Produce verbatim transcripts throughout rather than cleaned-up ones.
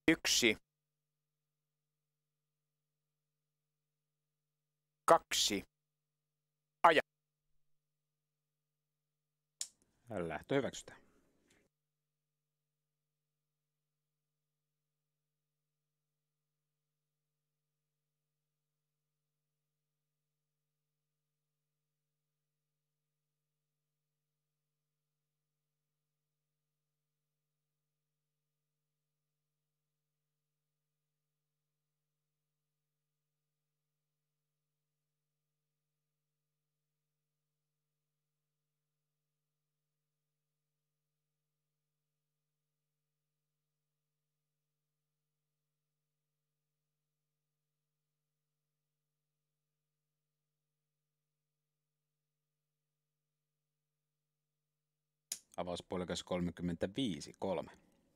Yksi. Kaksi. Aja. Lähtö hyväksytään. Avauspuolikas kolmekymmentäviisi kolme.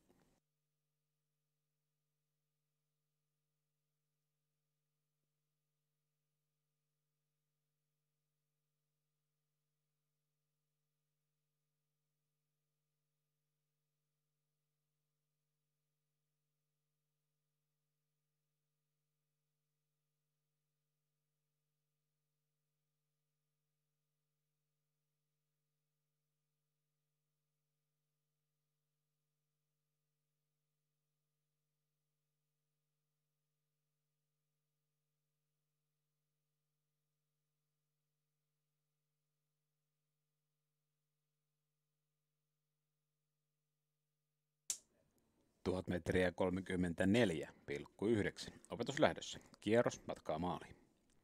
tuhat metriä kolmekymmentäneljä pilkku yhdeksän. Opetus lähdössä. Kierros matkaa maaliin.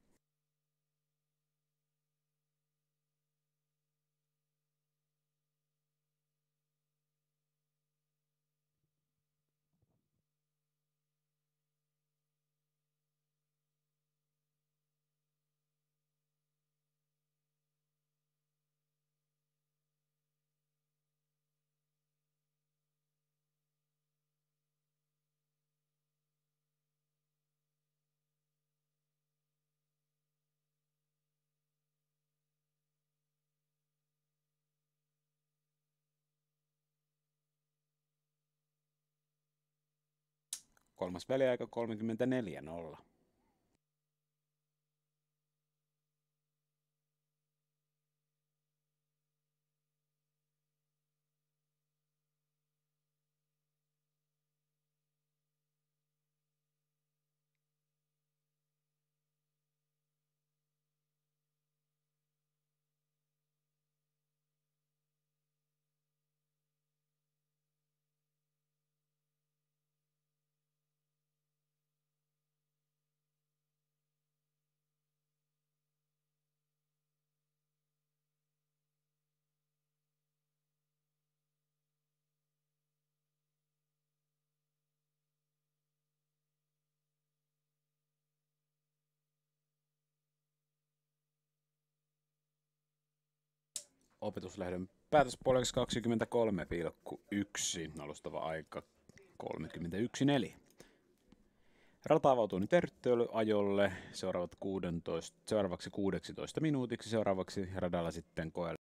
Kolmas väliaika kolmekymmentäneljä nolla. Opetuslähdön päätöspuoleksi kaksikymmentäkolme pilkku yksi. Alustava aika kolmekymmentäyksi neljä. Rata avautuu nyt tervetuloajolle seuraavat kuusitoista, seuraavaksi kuusitoista minuutiksi. Seuraavaksi radalla sitten koe